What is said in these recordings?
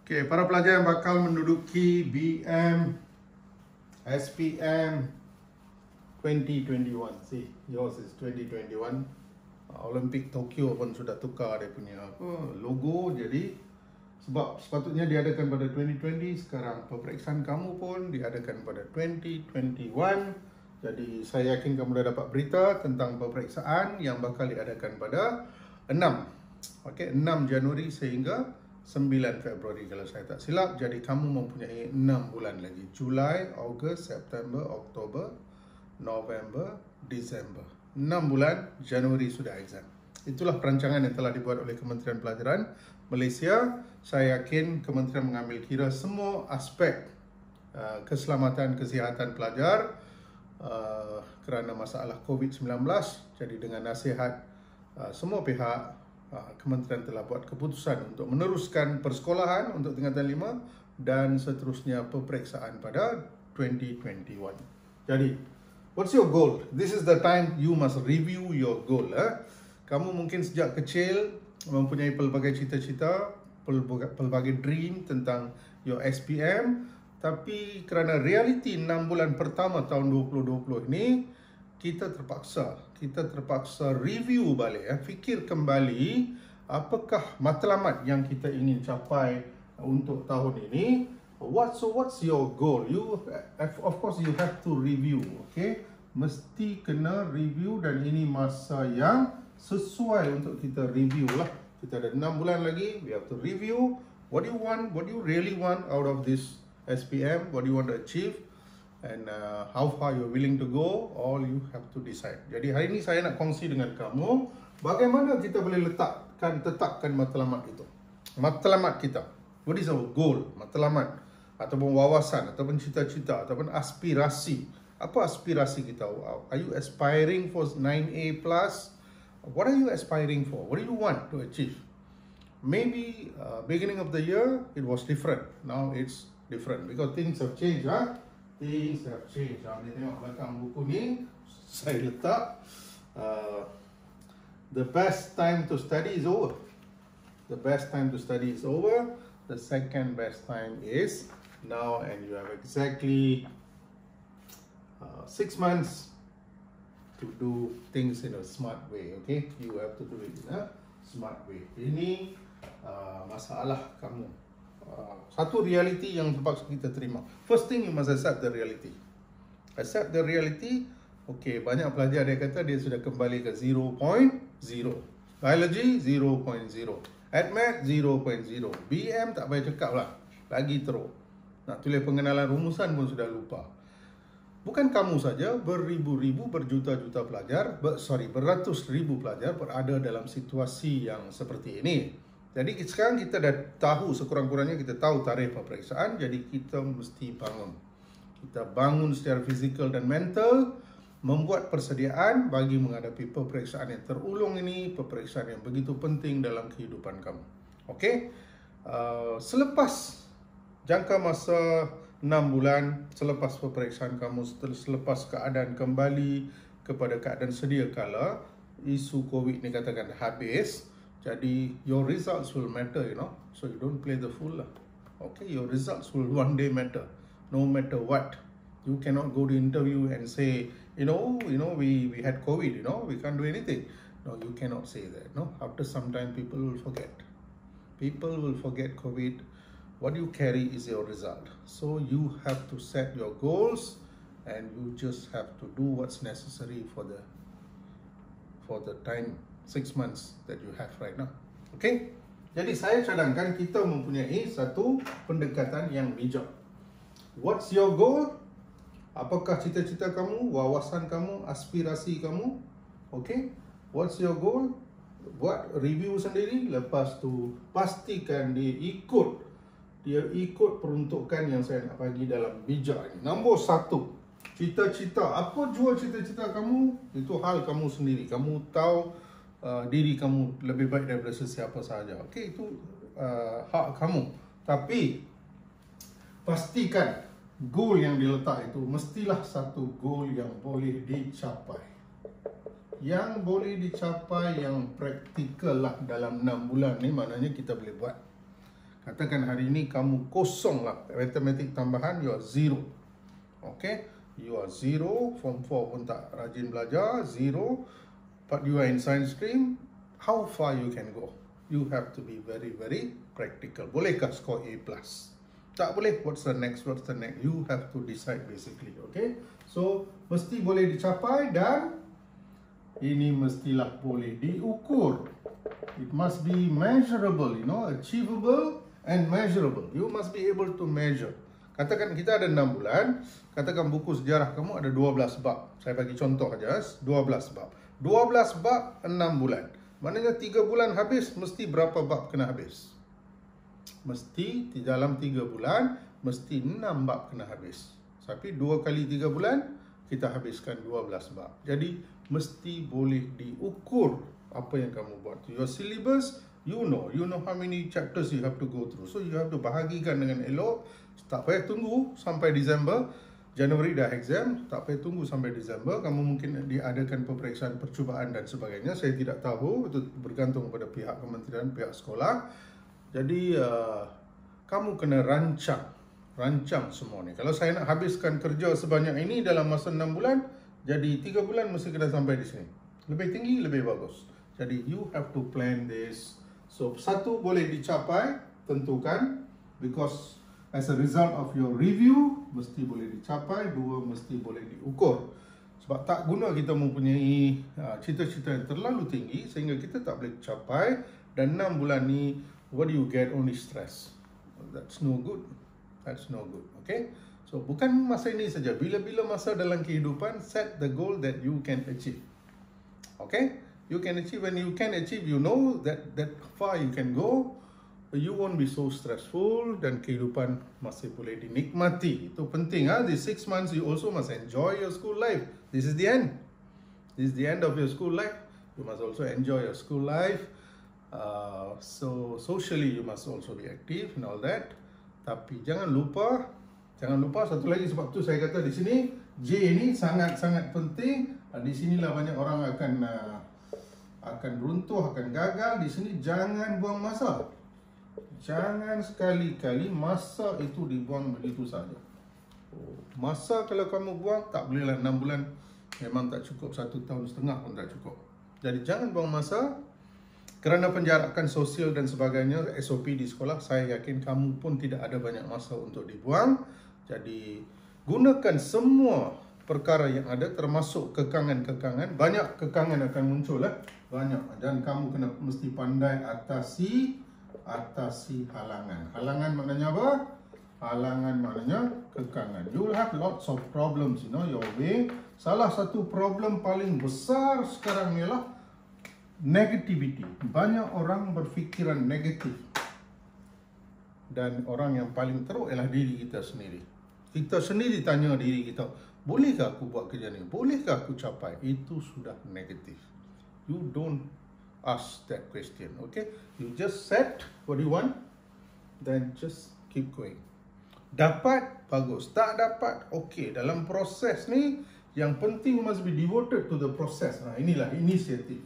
Okey, para pelajar yang bakal menduduki BM SPM 2021. See, yours is 2021. Olympic Tokyo pun sudah tukar dia punya logo, jadi sebab sepatutnya diadakan pada 2020, sekarang peperiksaan kamu pun diadakan pada 2021. Jadi saya yakin kamu dah dapat berita tentang peperiksaan yang bakal diadakan pada 6 Januari sehingga 9 Februari kalau saya tak silap. Jadi kamu mempunyai 6 bulan lagi. Julai, Ogos, September, Oktober, November, Disember. 6 bulan, Januari sudah exam. Itulah perancangan yang telah dibuat oleh Kementerian Pelajaran Malaysia. Saya yakin kementerian mengambil kira semua aspek keselamatan kesihatan pelajar kerana masalah COVID-19. Jadi dengan nasihat semua pihak, kementerian telah buat keputusan untuk meneruskan persekolahan untuk tingkatan 5 dan seterusnya peperiksaan pada 2021. Jadi, what's your goal? This is the time you must review your goal. Kamu mungkin sejak kecil mempunyai pelbagai cita-cita, pelbagai dream tentang your SPM, tapi kerana realiti 6 bulan pertama tahun 2020 ini, kita terpaksa review balik, fikir kembali apakah matlamat yang kita ingin capai untuk tahun ini. What's your goal? Of course you have to review, okay? Mesti kena review dan ini masa yang sesuai untuk kita review lah. Kita ada 6 bulan lagi, we have to review. What do you want? What do you really want out of this SPM? What do you want to achieve? And how far you're willing to go, all you have to decide. Jadi hari ini saya nak kongsi dengan kamu bagaimana kita boleh tetapkan matlamat itu. Matlamat kita. What is our goal? Matlamat ataupun wawasan ataupun cita-cita ataupun aspirasi. Apa aspirasi kita? Are you aspiring for 9A+? What are you aspiring for? What do you want to achieve? Maybe beginning of the year it was different. Now it's different because things have changed, Things have changed. Ni tengok belakang buku ni, saya letak the best time to study is over. The best time to study is over. The second best time is now, and you have exactly 6 months to do things in a smart way. Okay, you have to do it in a smart way. Ini masalah kamu. Satu reality yang terpaksa kita terima. First thing, you must accept the reality. Accept the reality. Okay, banyak pelajar dia kata dia sudah kembali ke 0.0. Biology 0.0. AdMath 0.0. BM tak payah cakap lah, lagi teruk. Nak tulis pengenalan rumusan pun sudah lupa. Bukan kamu saja, beribu-ribu, berjuta-juta pelajar, beratus ribu pelajar berada dalam situasi yang seperti ini. Jadi sekarang kita dah tahu, sekurang-kurangnya kita tahu tarikh peperiksaan, jadi kita mesti bangun. Kita bangun secara fizikal dan mental, membuat persediaan bagi menghadapi peperiksaan yang terulung ini, peperiksaan yang begitu penting dalam kehidupan kamu. Okey? Selepas jangka masa 6 bulan, selepas peperiksaan kamu, selepas keadaan kembali kepada keadaan sedia kala, isu COVID ni katakan habis, jadi your results will matter, so you don't play the fool lah. Okay, your results will one day matter, no matter what. You cannot go to interview and say, we had COVID, we can't do anything. No, you cannot say that. No, after some time people will forget. People will forget COVID. What you carry is your result. So you have to set your goals and you just have to do what's necessary for the time 6 months that you have right now. Okay? Jadi saya cadangkan kita mempunyai satu pendekatan yang bijak. What's your goal? Apakah cita-cita kamu, wawasan kamu, aspirasi kamu? Okay? What's your goal? Buat review sendiri, lepas tu pastikan dia ikut peruntukan yang saya nak bagi dalam bijak ini. Nombor 1, cita-cita. Apa jua cita-cita kamu, itu hal kamu sendiri. Kamu tahu diri kamu lebih baik daripada sesiapa sahaja. Okey, itu hak kamu. Tapi pastikan goal yang diletak itu mestilah satu goal yang boleh dicapai. Yang boleh dicapai, yang praktikal lah dalam 6 bulan ni, maknanya kita boleh buat. Katakan hari ini kamu kosong lah, matematik tambahan, you are 0. Okay, you are 0, form 4 pun tak rajin belajar, 0. But you are in science stream, how far you can go? You have to be very, very practical. Bolehkah score A+? Tak boleh, what's the next? You have to decide basically, okay? So, mesti boleh dicapai dan ini mestilah boleh diukur. It must be measurable, achievable and measurable. You must be able to measure. Katakan kita ada 6 bulan, katakan buku sejarah kamu ada 12 bab. Saya bagi contoh aja, 12 bab. 12 bab 6 bulan. Maknanya 3 bulan habis, mesti berapa bab kena habis? Mesti di dalam 3 bulan, mesti 6 bab kena habis. Tapi 2 kali 3 bulan, kita habiskan 12 bab. Jadi, mesti boleh diukur apa yang kamu buat. Your syllabus, you know how many chapters you have to go through. So, you have to bahagikan dengan elok. Tak payah tunggu sampai Disember. Januari dah exam, tak payah tunggu sampai Disember. Kamu mungkin diadakan peperiksaan percubaan dan sebagainya. Saya tidak tahu, itu bergantung pada pihak kementerian, pihak sekolah. Jadi, kamu kena rancang semua ni. Kalau saya nak habiskan kerja sebanyak ini dalam masa 6 bulan, jadi 3 bulan mesti kena sampai di sini. Lebih tinggi, lebih bagus. Jadi, you have to plan this. So, 1 boleh dicapai, tentukan, because as a result of your review, mesti boleh dicapai. 2, mesti boleh diukur. Sebab tak guna kita mempunyai cita-cita yang terlalu tinggi sehingga kita tak boleh capai. Dan 6 bulan ni, what do you get? Only stress. That's no good. That's no good. Okay? So, bukan masa ini saja. Bila-bila masa dalam kehidupan, set the goal that you can achieve. Okay? You can achieve. When you can achieve, you know that far you can go. You won't be so stressful dan kehidupan masih boleh dinikmati. Itu penting. These 6 months you also must enjoy your school life. This is the end. This is the end of your school life. You must also enjoy your school life. So socially you must also be active and all that. Tapi jangan lupa satu lagi, sebab tu saya kata di sini J ini sangat-sangat penting. Di sinilah banyak orang akan runtuh, akan gagal. Di sini jangan buang masa. Jangan sekali-kali masa itu dibuang begitu saja. Masa kalau kamu buang, tak bolehlah 6 bulan. Memang tak cukup, 1 tahun setengah pun tak cukup. Jadi jangan buang masa. Kerana penjarakan sosial dan sebagainya, SOP di sekolah, saya yakin kamu pun tidak ada banyak masa untuk dibuang. Jadi gunakan semua perkara yang ada, termasuk kekangan-kekangan. Banyak kekangan akan muncul banyak. Dan kamu kena mesti pandai atasi halangan. Halangan maknanya apa? Halangan maknanya kekangan. You will have lots of problems, your way. Salah satu problem paling besar sekarang ialah negativity. Banyak orang berfikiran negatif. Dan orang yang paling teruk ialah diri kita sendiri. Kita sendiri tanya diri kita, bolehkah aku buat kerja ni? Bolehkah aku capai? Itu sudah negatif. You don't ask that question, okay? You just set what you want, then just keep going. Dapat, bagus. Tak dapat, okay. Dalam proses ni, yang penting must be devoted to the process. Inilah inisiatif.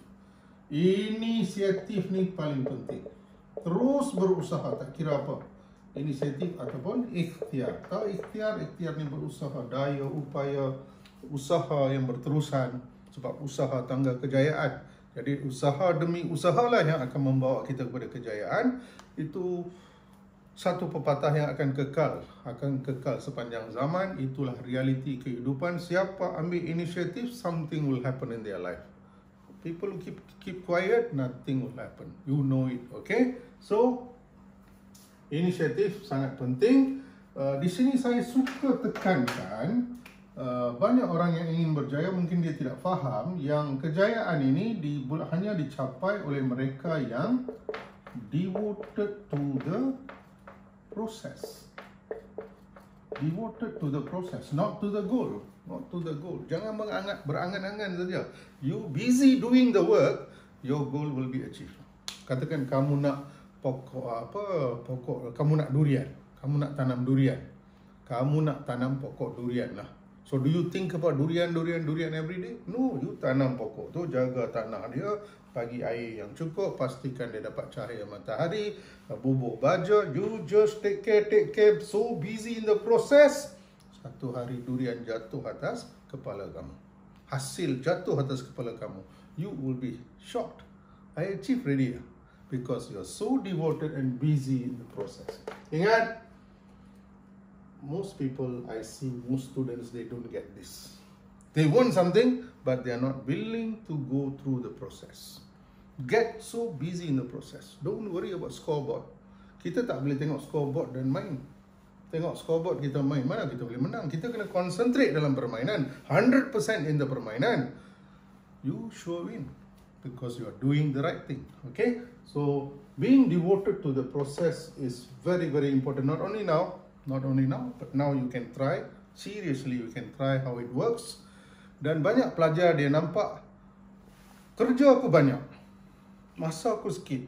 Inisiatif ni paling penting. Terus berusaha, tak kira apa. Inisiatif ataupun ikhtiar. Tahu ikhtiar ni berusaha, daya, upaya, usaha yang berterusan. Sebab usaha tangga kejayaan. Jadi usaha demi usahalah yang akan membawa kita kepada kejayaan. Itu satu pepatah yang akan kekal sepanjang zaman. Itulah realiti kehidupan. Siapa ambil inisiatif, something will happen in their life. People who keep quiet, nothing will happen. You know it, okay? So, inisiatif sangat penting. Di sini saya suka tekankan, banyak orang yang ingin berjaya mungkin dia tidak faham yang kejayaan ini hanya dicapai oleh mereka yang devoted to the process. Devoted to the process, not to the goal. Not to the goal. Jangan berangan-angan saja. You busy doing the work, your goal will be achieved. Katakan kamu nak kamu nak durian. Kamu nak tanam durian. Kamu nak tanam pokok durian lah. So do you think about durian every day? No, you tanam pokok tu, jaga tanah dia, bagi air yang cukup, pastikan dia dapat cahaya matahari, bubuk baja. You just take care, so busy in the process. Satu hari durian jatuh atas kepala kamu. Hasil jatuh atas kepala kamu. You will be shocked. I achieved already, because you are so devoted and busy in the process. Ingat, most people I see, most students, they don't get this. They want something, but they are not willing to go through the process. Get so busy in the process. Don't worry about scoreboard. Kita tak boleh tengok scoreboard dan main. Tengok scoreboard kita main, mana kita boleh menang? Kita kena concentrate dalam permainan. 100% in the permainan. You sure win, because you are doing the right thing. Okay? So, being devoted to the process is very, very important. Not only now, but now you can try. Seriously, you can try how it works. Dan banyak pelajar dia nampak, kerja aku banyak, masa aku sikit,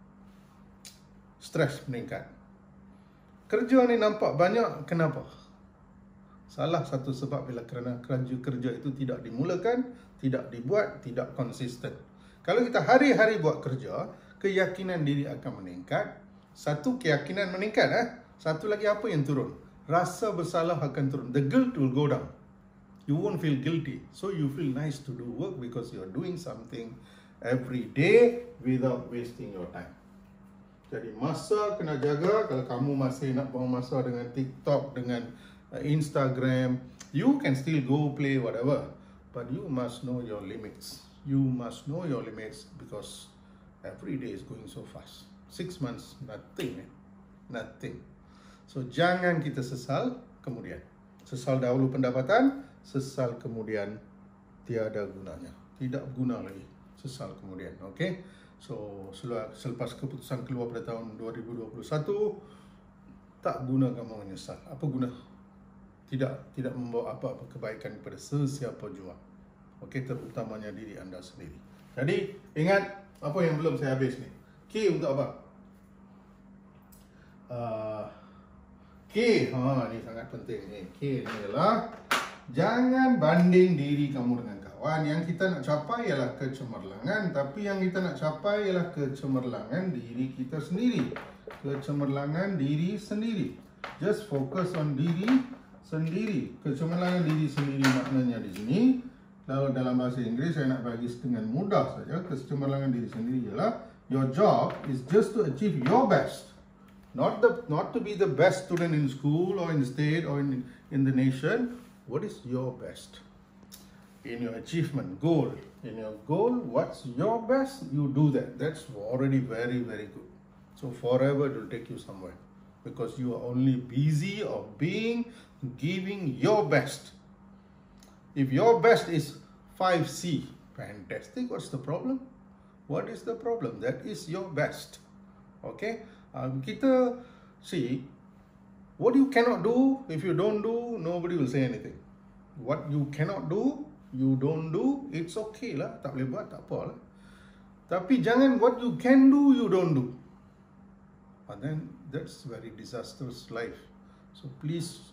stres meningkat. Kerja ni nampak banyak, kenapa? Salah satu sebab bila kerana kerja itu tidak dimulakan, tidak dibuat, tidak konsisten. Kalau kita hari-hari buat kerja, keyakinan diri akan meningkat. Satu, keyakinan meningkat. Satu lagi, apa yang turun? Rasa bersalah akan turun. The guilt will go down. You won't feel guilty. So you feel nice to do work because you're doing something every day without wasting your time. Jadi masa kena jaga. Kalau kamu masih nak buang masa dengan TikTok, dengan Instagram, you can still go play whatever. But you must know your limits. You must know your limits, because every day is going so fast. 6 months, nothing. Nothing. So jangan kita sesal kemudian. Sesal dahulu pendapatan, sesal kemudian tiada gunanya. Tidak guna lagi sesal kemudian. Okay? So selepas keputusan keluar pada tahun 2021, tak guna kamu menyesal. Apa guna? Tidak membawa apa-apa kebaikan kepada sesiapa jua. Okay? Terutamanya diri anda sendiri. Jadi ingat, apa yang belum saya habis ni? K untuk apa? K, ni sangat penting ni. K ni adalah, jangan banding diri kamu dengan kawan. Yang kita nak capai ialah kecemerlangan, tapi yang kita nak capai ialah kecemerlangan diri kita sendiri. Kecemerlangan diri sendiri. Just focus on diri sendiri. Kecemerlangan diri sendiri maknanya di sini, kalau dalam bahasa Inggeris saya nak bagi dengan mudah saja, kecemerlangan diri sendiri ialah your job is just to achieve your best. Not to be the best student in school or in the state or in the nation. What is your best? In your achievement goal. In your goal, what's your best? You do that. That's already very, very good. So forever it will take you somewhere. Because you are only busy of giving your best. If your best is 5C, fantastic. What's the problem? What is the problem? That is your best. Okay? Kita see what you cannot do. If you don't do, nobody will say anything. What you cannot do, you don't do. It's okay lah, tak boleh buat, tak apa lah. Tapi jangan what you can do, you don't do. And then that's very disastrous life. So please,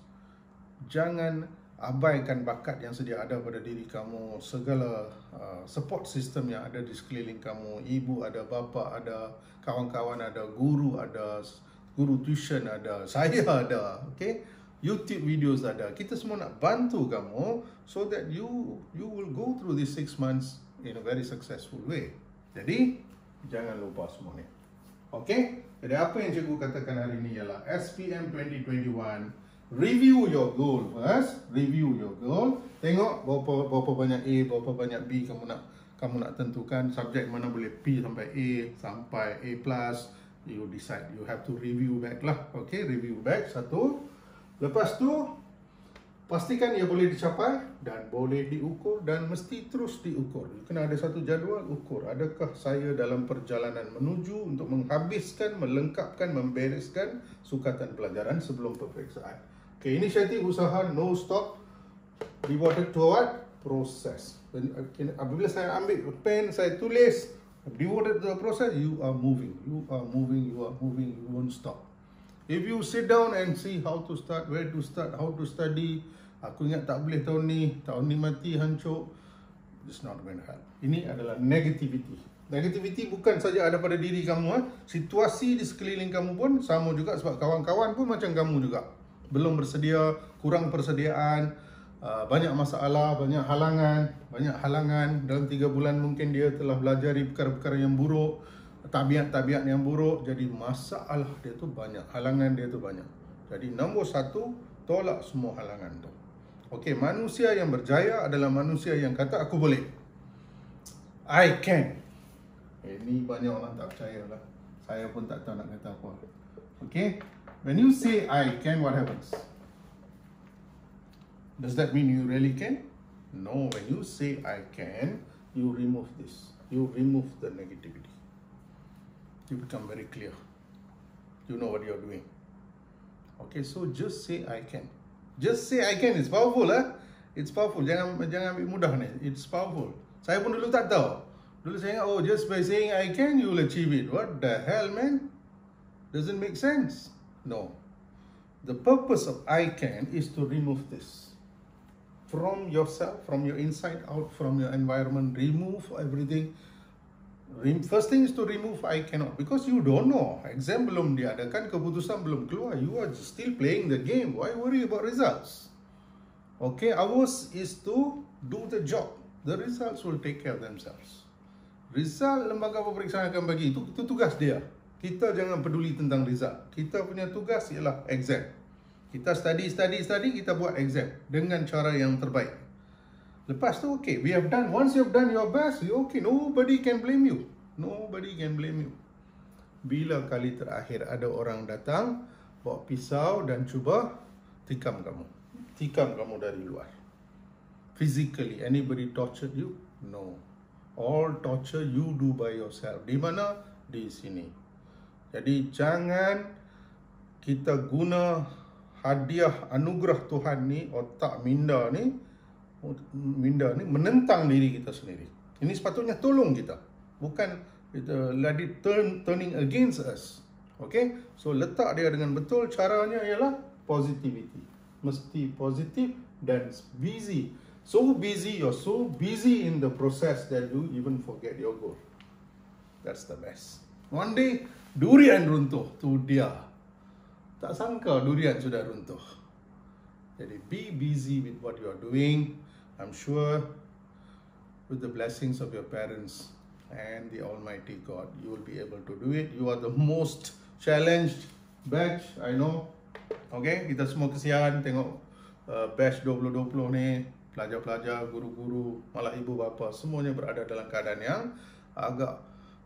jangan abaikan bakat yang sedia ada pada diri kamu. Segala support system yang ada di sekeliling kamu. Ibu ada, bapa ada, kawan-kawan ada, guru ada, guru tuition ada, saya ada. Okay? YouTube videos ada. Kita semua nak bantu kamu so that you will go through these 6 months in a very successful way. Jadi jangan lupa semua ni. Okay? Jadi apa yang cikgu katakan hari ini ialah SPM 2021. Review your goal first. Review your goal. Tengok berapa banyak A, berapa banyak B kamu nak tentukan. Subjek mana boleh P sampai A, sampai A+. You decide. You have to review back lah. Okay, review back. Satu. Lepas tu, pastikan ia boleh dicapai dan boleh diukur dan mesti terus diukur. Kena ada satu jadual ukur. Adakah saya dalam perjalanan menuju untuk menghabiskan, melengkapkan, membereskan sukatan pelajaran sebelum peperiksaan. Okay, inisiatif usaha no stop devoted to what? Proses. Apabila saya ambil pen, saya tulis devoted to the process, you are moving. You are moving, you are moving, you won't stop. If you sit down and see how to start, where to start, how to study, aku ingat tak boleh tahun ni mati, hancur, it's not going to help. Ini adalah negativity. Negativity bukan saja ada pada diri kamu, situasi di sekeliling kamu pun sama juga, sebab kawan-kawan pun macam kamu juga. Belum bersedia, kurang persediaan, banyak masalah, banyak halangan. Dalam 3 bulan mungkin dia telah belajar perkara-perkara yang buruk, tabiat-tabiat yang buruk. Jadi masalah dia tu banyak, halangan dia tu banyak. Jadi nombor 1, tolak semua halangan tu. Okey, manusia yang berjaya adalah manusia yang kata aku boleh. I can. Ini banyak orang tak percaya lah. Saya pun tak tahu nak kata apa. Okay? When you say I can, what happens? Does that mean you really can? No. When you say I can, you remove this. You remove the negativity. You become very clear. You know what you're doing. Okay, so just say I can. Just say I can. It's powerful, lah. It's powerful. Jangan ambil mudah ni. It's powerful. Saya pun dulu tak tahu. Dulu saya ingat, just by saying I can, you will achieve it. What the hell, man? Doesn't make sense. No. The purpose of I can is to remove this. From yourself, from your inside out, from your environment, remove everything. First thing is to remove I cannot. Because you don't know. Exam belum diadakan, keputusan belum keluar. You are still playing the game. Why worry about results? Okay, ours is to do the job. The results will take care of themselves. Result lembaga peperiksaan akan bagi, itu tugas dia. Kita jangan peduli tentang result. Kita punya tugas ialah exam. Kita study, kita buat exam dengan cara yang terbaik. Lepas tu, okay, we have done. Once you have done your best, okay, nobody can blame you. Nobody can blame you. Bila kali terakhir ada orang datang, bawa pisau dan cuba tikam kamu. Tikam kamu dari luar. Physically, anybody tortured you? No. All torture you do by yourself. Di mana? Di sini. Jadi jangan kita guna hadiah anugerah Tuhan ni, otak minda ni menentang diri kita sendiri. Ini sepatutnya tolong kita, bukan let it turning against us. Okay, so letak dia dengan betul. Caranya ialah positivity. Mesti positif dan busy. So busy, you're so busy in the process that you even forget your goal. That's the best. One day, durian runtuh. Tu dia. Tak sangka durian sudah runtuh. Jadi, be busy with what you are doing. I'm sure with the blessings of your parents and the Almighty God, you will be able to do it. You are the most challenged batch, I know. Okay, kita semua kesian tengok batch 2020 ni. Pelajar-pelajar, guru-guru, malah ibu bapa, semuanya berada dalam keadaan yang agak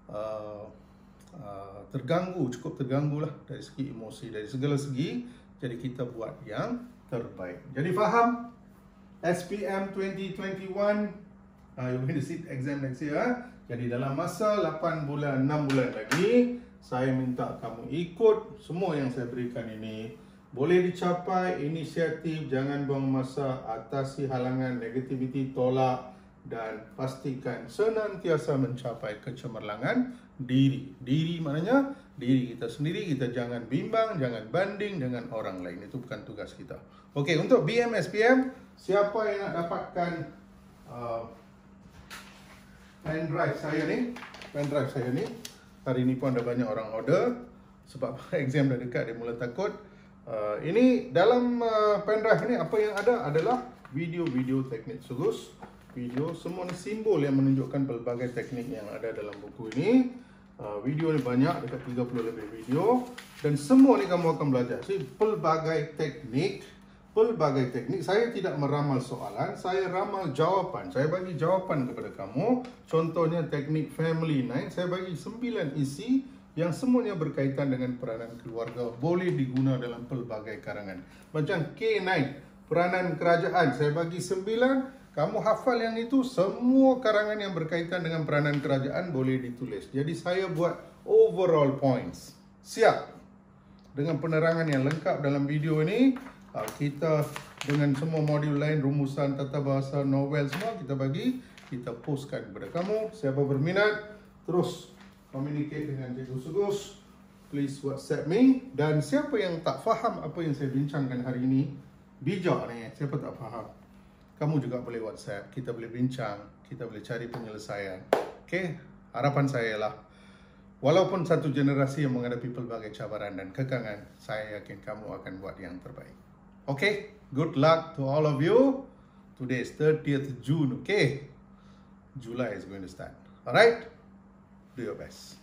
terganggu, cukup terganggu lah dari segi emosi, dari segala segi. Jadi kita buat yang terbaik. Jadi faham? SPM 2021, you're going to sit exam next year. Jadi dalam masa 8 bulan, 6 bulan lagi, saya minta kamu ikut semua yang saya berikan ini. Boleh dicapai, inisiatif, jangan buang masa, atasi halangan, negativiti, tolak dan pastikan senantiasa mencapai kecemerlangan diri. Diri maknanya diri kita sendiri, kita jangan bimbang, jangan banding dengan orang lain. Itu bukan tugas kita. Okey, untuk BMSPM, siapa yang nak dapatkan pendrive saya ni, hari ni pun ada banyak orang order sebab exam dah dekat, dia mula takut. Ini dalam pendrive ni apa yang ada adalah video-video teknik sugus, video semua ni simbol yang menunjukkan pelbagai teknik yang ada dalam buku ini. Video ni banyak, dekat 30 lebih video, dan semua ni kamu akan belajar. Jadi pelbagai teknik. Saya tidak meramal soalan, saya ramal jawapan. Saya bagi jawapan kepada kamu. Contohnya teknik Family 9, saya bagi 9 isi yang semuanya berkaitan dengan peranan keluarga, boleh diguna dalam pelbagai karangan. Macam K9, peranan kerajaan, saya bagi 9. Kamu hafal yang itu, semua karangan yang berkaitan dengan peranan kerajaan boleh ditulis. Jadi saya buat overall points. Siap? Dengan penerangan yang lengkap dalam video ini, kita dengan semua modul lain, rumusan, tata bahasa, novel, semua kita postkan kepada kamu. Siapa berminat, terus communicate dengan Cikgu Sugus, please WhatsApp me. Dan siapa yang tak faham apa yang saya bincangkan hari ini, bijak ni, siapa tak faham, kamu juga boleh WhatsApp, kita boleh bincang, kita boleh cari penyelesaian. Okay, harapan saya lah, walaupun satu generasi yang menghadapi pelbagai cabaran dan kekangan, saya yakin kamu akan buat yang terbaik. Okay, good luck to all of you. Today is 30th June, okay? July is going to start. Alright? Do your best.